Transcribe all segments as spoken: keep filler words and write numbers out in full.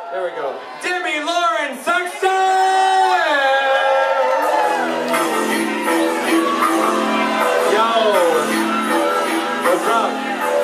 There we go. Demi Sexton! Yo! What's up?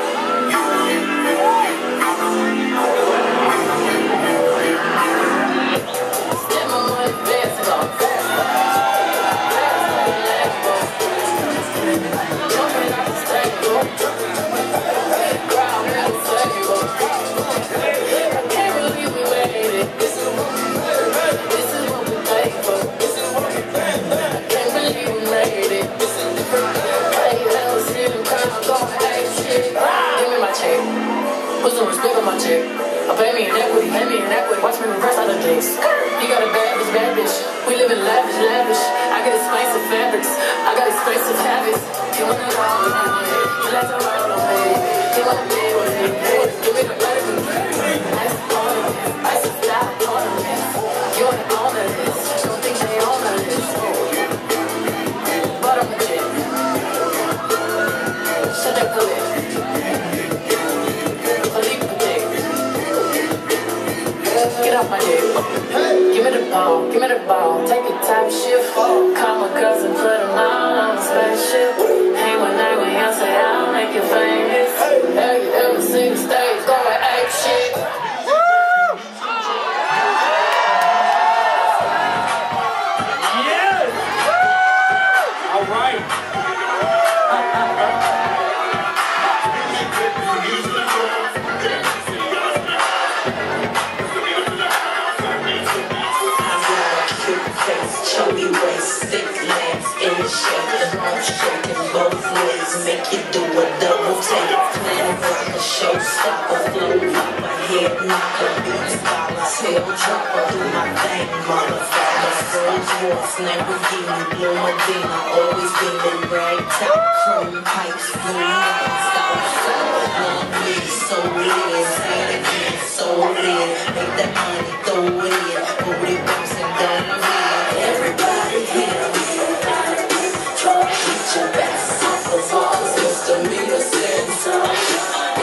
Put some respect on my check. I pay me in equity, pay me in equity. Watch me reverse out of drinks. You got a bad bitch, bad bitch. We live in lavish, lavish. I got expensive fabrics. I got expensive habits. You wanna go with me? You like to ride on me? You wanna be with me? Give me the better than me. Ice on it. Ice is flat on it. You wanna own this? Don't think they own this. But I'm a chick. Shut that clip. Get off my dick. Give me the ball, give me the ball. Take a top shift. Call my cousin, put him on a spaceship. Hang one night with him, say I'll make you famous. Have you ever seen the stage going ape shit? Yes! All right. Chubby waist, thick legs, in the shape, the bone shaking both ways, make you do a double take. Plan rock a showstopper, flow pop my head knocker, beats dollars, tail dropper, do my thing, motherfucker. Rolls Royce, Lamborghini, Blue Medina, always beaming, rag top, chrome pipes, blue niggas, style, long leaves, so lit, say it again, so lit, make that money, throw it in, booty bouncing down the hill. Everybody here, try to get your best off the walls, misdemeanor sentence.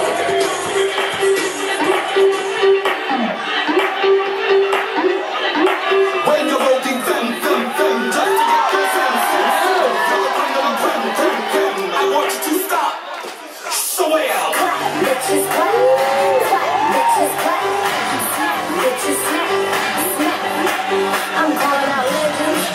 When you're holding them, them, them, just to get consensus. You're bringing them, them, them, them. I want you to stop. So well. Bitches clap, clap, bitches clap, clap, bitches snap, snap. I'm calling out legends.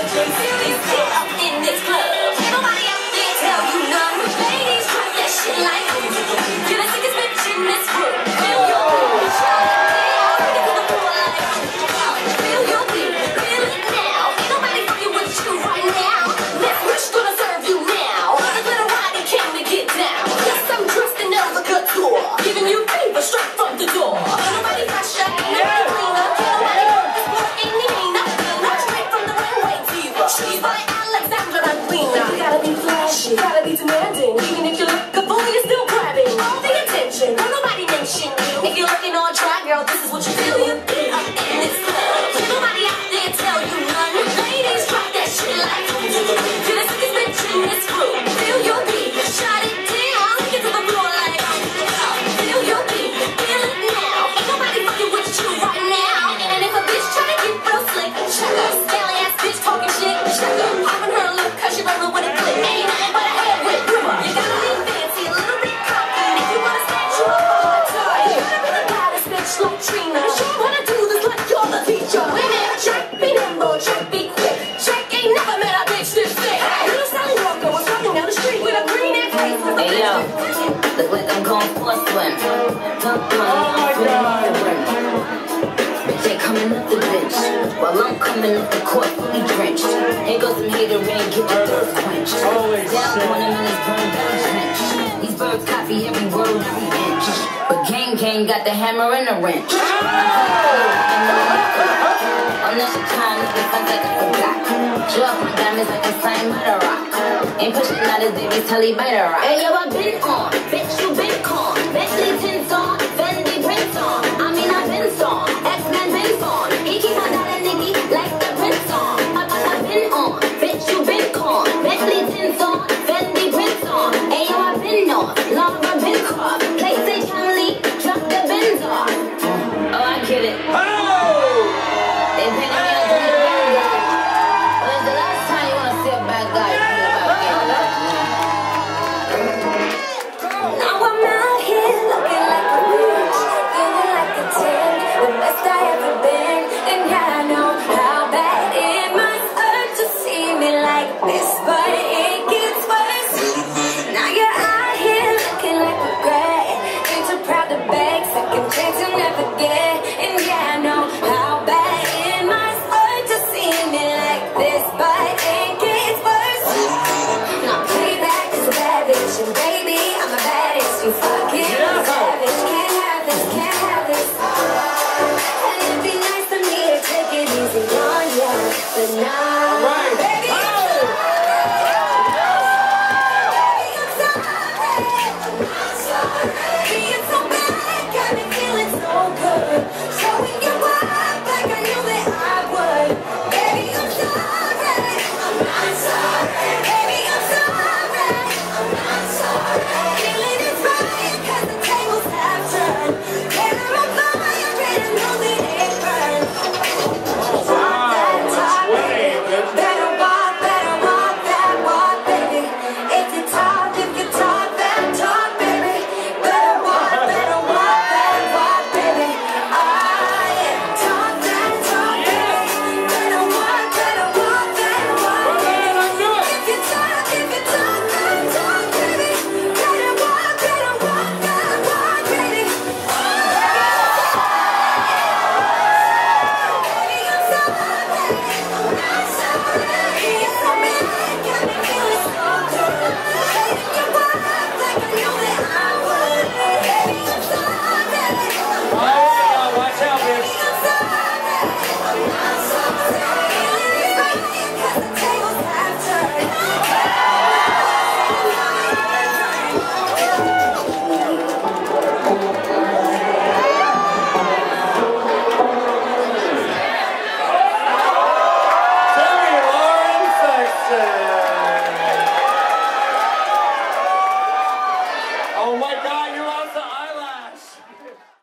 Up in this club. Nobody out there tell you none. Ladies, drop that shit like you're the sickest bitch in this room. Feel your beat. Get to the floor like feel your beat. Feel it now. Ain't nobody fucking with you right now. This bitch gonna serve you now. The little Roddy came to get down. Yes, I'm dressed in Elva Couture, giving you fever straight from the door. Nobody got shot. Nobody cleaner. Nobody purpose. Ain't need nothing. Not straight from the runway diva. She's by Alexandra Queena. Gotta be flashy, gotta be demanding. Even if you look a fool, you're still grabbing all the attention. Don't nobody mention you. If you're looking on track, girl, this is what you feel. You feel up in this club. Can nobody out there tell you none? Ladies, drop that shit like you're the sickest bitch in this group. Feel your beat, shut it down. Get to the floor like feel your beat, feel it now. Ain't nobody fucking with you right now. And if a bitch try to get real slick, check her. Scally ass bitch talking shit, check her. Popping her look, cause she rolling with a click. Ain't nothing but a head with rumor. You gotta be fancy, a little bit cocky. If you wanna stand you up on my tie, you gotta be the baddest bitch like Trina. You sure wanna do this like you're the teacher. Women, check, be nimble, check, be quick. Check, ain't never met a bitch this thick. Little Sally Walker was walking down the street with a green and face with a hey yo, look like I'm going for a swim. Dunk on, Oh my God. Bitch ain't coming up the bench, while I'm coming up the court fully drenched. Here goes some hater rain, get your thirst quenched. Holy Down shit. on him in his burn down trench. These birds copy every word, every inch. But gang gang got the hammer and the wrench. Unless you're trying to get fun like I forgot. Drop my diamonds like a sign by the rock. Ain't pushing out his baby's telly by the rock. Hey yo, I been on, bitch you been con. Bentley tints on, Fendi prints on. I mean I been on, X-Men been on. He keep on that nigga like the prince on. I, I, I been on, bitch you been con. Bentley tints on, Fendi prints on. Hey yo, I been on, Laura been crossed. PlayStation Lee, drop the Benz off. Oh I Get it? Oh! They painted me out to be the bad guy. When's the last time you wanna see a bad guy feel about getting love? Now I'm out here looking like a bitch, feeling like a ten, the best I ever been. And yeah, I know how bad it must hurt to see me like this, but it gets worse. Now you're out here looking like a regret, ain't too proud to beg, second chance you'll never get.